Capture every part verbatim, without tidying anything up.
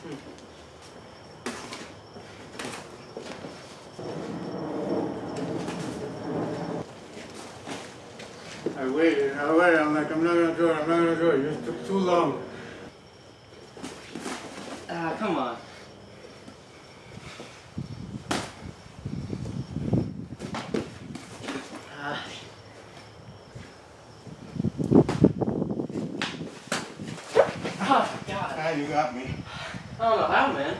I waited, I waited, I'm like, I'm not gonna do it, I'm not gonna do it, it just took too long. Ah, come on. Ah. Oh, God. Ah, you got me. I don't know how, man.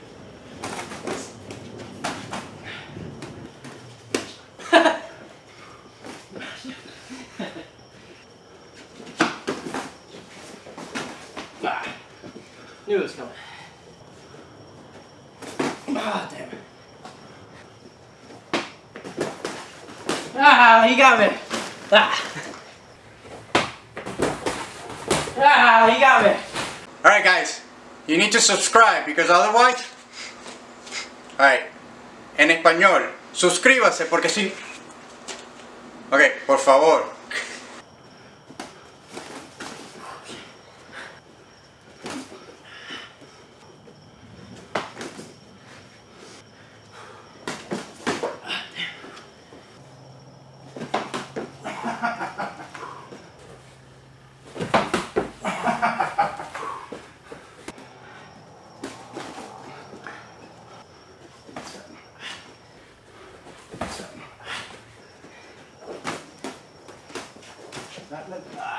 Ah, knew it was coming. Ah, damn it. Ah, he got me. Ah. Ah, he got me. Alright guys, you need to subscribe because otherwise... Alright, en español, suscríbase porque si... Ok, por favor. That, that,